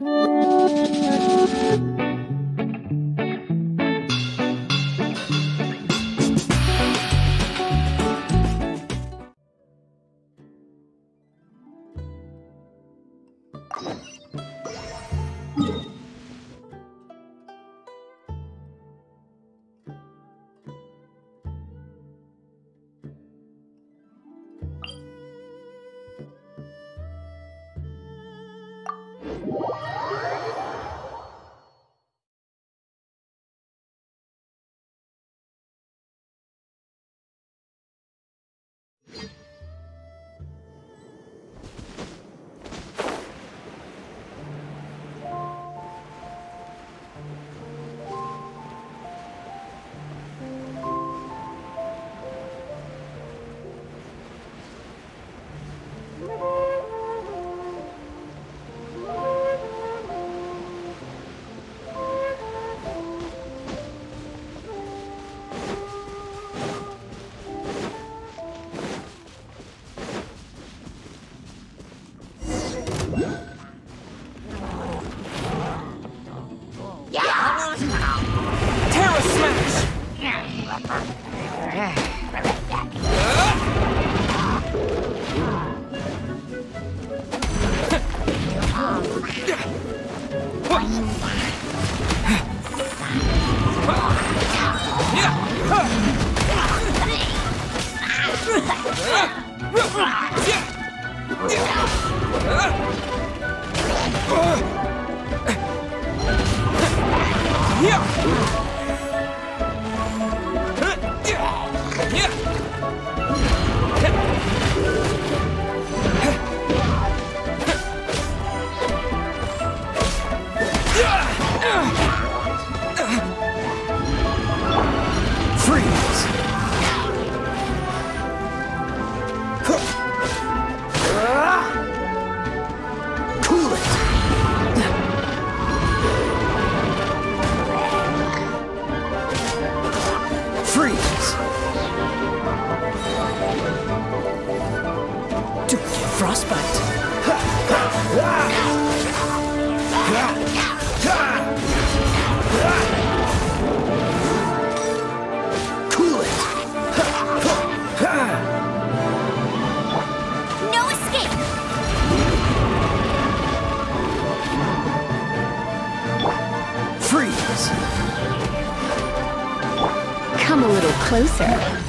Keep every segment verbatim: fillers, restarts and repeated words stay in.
Come a little closer.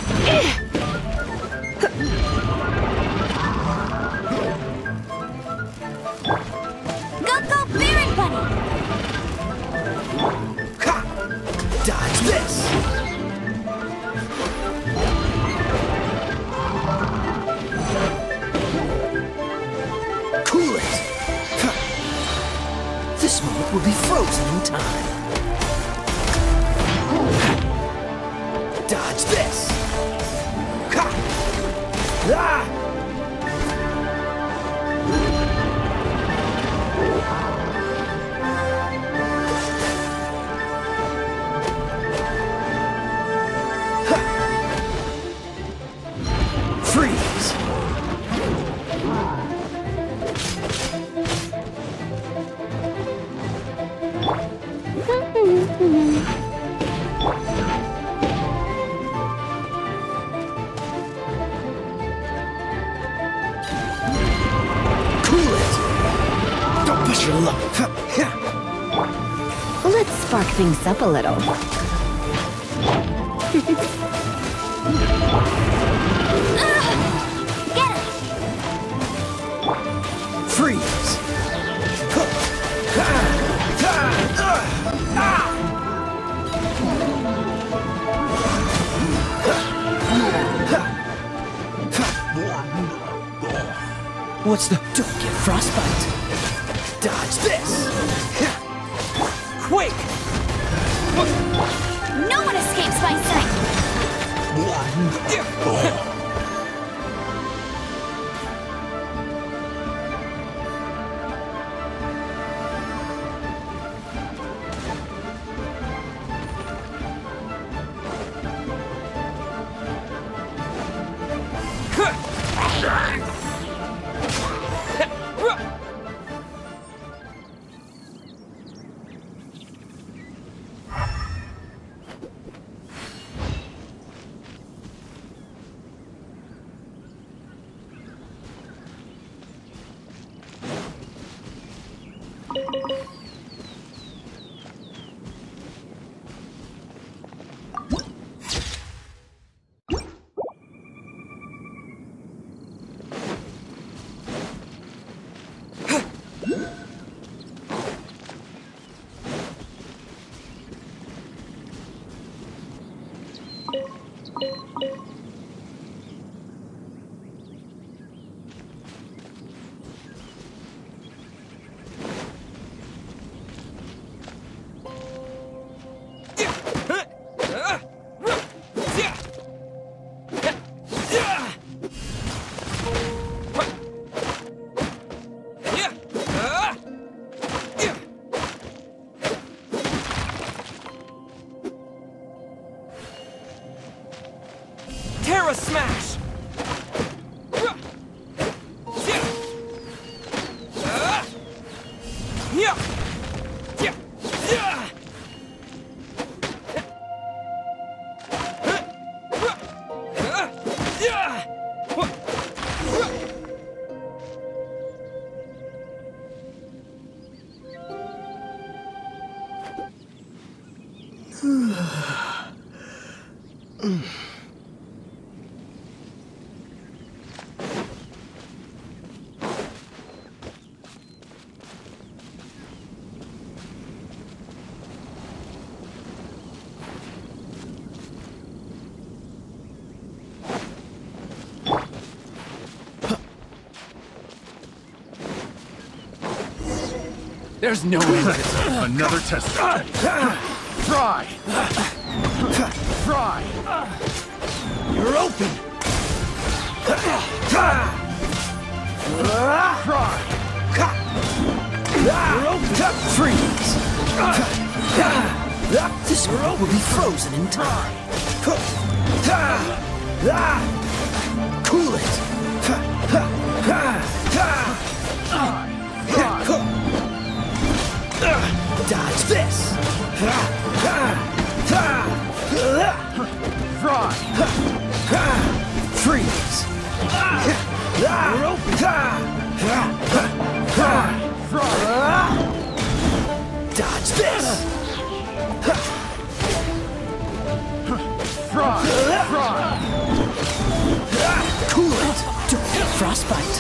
Go, go, Baron Bunny! Ha! Dodge this! Cool it! Ha! This moment will be frozen in time. Dodge this! Ha! Ah! Freeze! Your luck. Let's spark things up a little. Get it! Freeze! What's the... Don't get frostbite! Dodge this! Quake! No one escapes my sight! Terra Smash! There's no end. Another test. Try. Try. You're open! Try. You're open! Freeze! This world will be frozen in time. Cool it! Dodge this! Try. Freeze! You're open! Dodge this! Try. Try. Cool it! Don't get frostbite!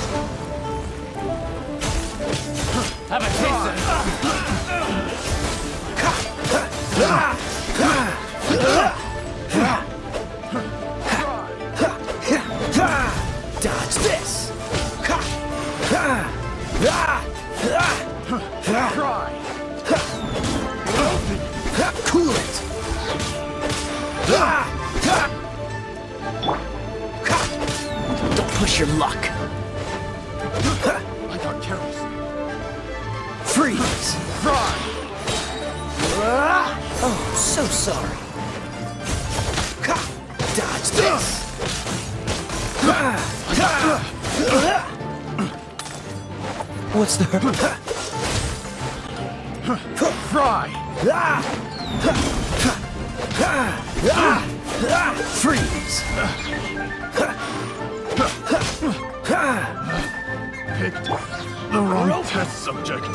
Have a taste Dodge this! Try. Cool it! Don't push your luck! I got careless. Freeze! Try. Oh, so sorry. Dodge this! What's the hurt? Try. Freeze! Picked the wrong test subject.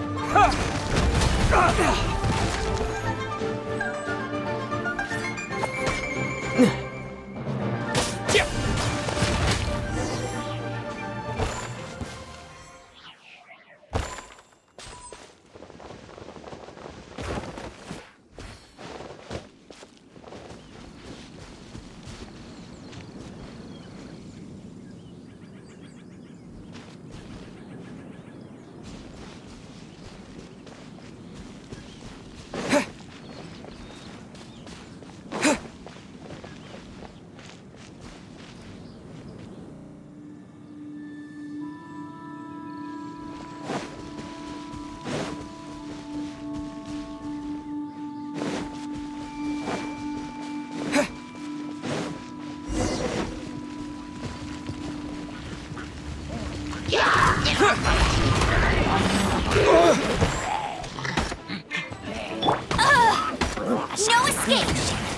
No escape!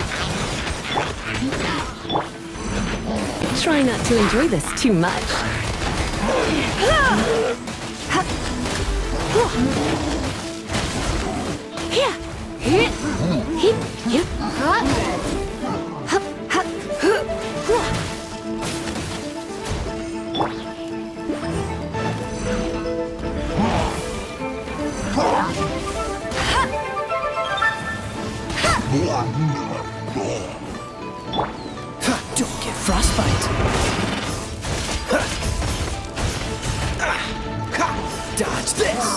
Try not to enjoy this too much. Don't get frostbite. Dodge this.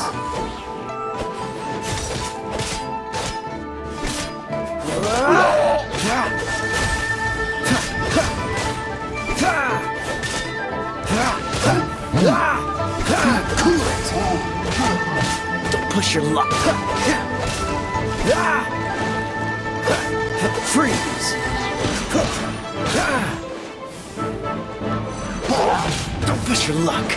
Cool it. Don't push your luck. Freeze. Don't push your luck.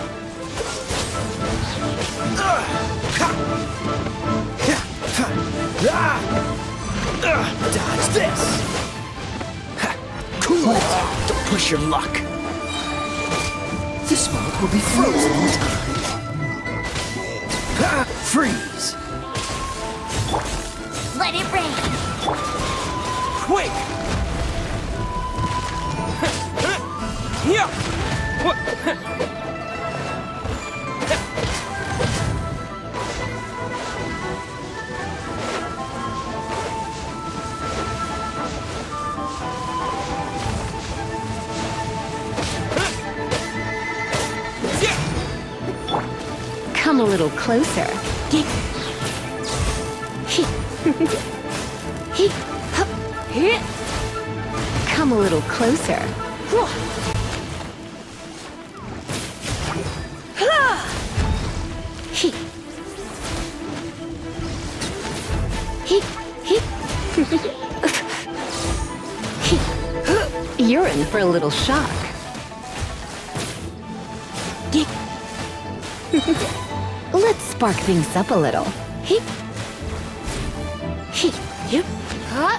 Dodge this. Cool it. Don't push your luck. This moment will be frozen in time. Freeze. Let it rain. Quick. Yeah. What? Come a little closer. Come a little closer. You're in for a little shock. Let's spark things up a little. Hip. Hip. Hip. Huh?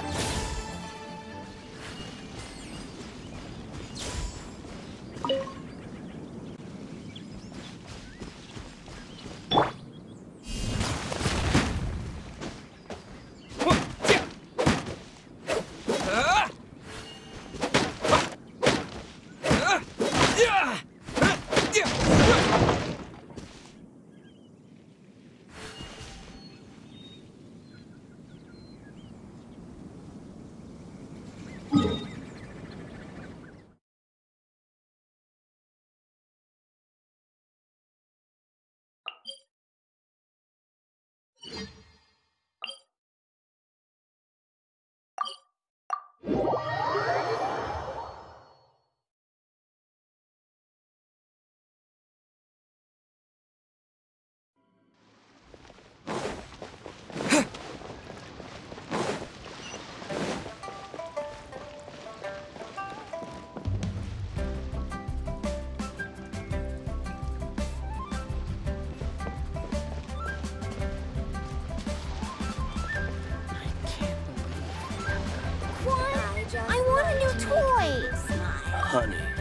I want a new toy. Honey.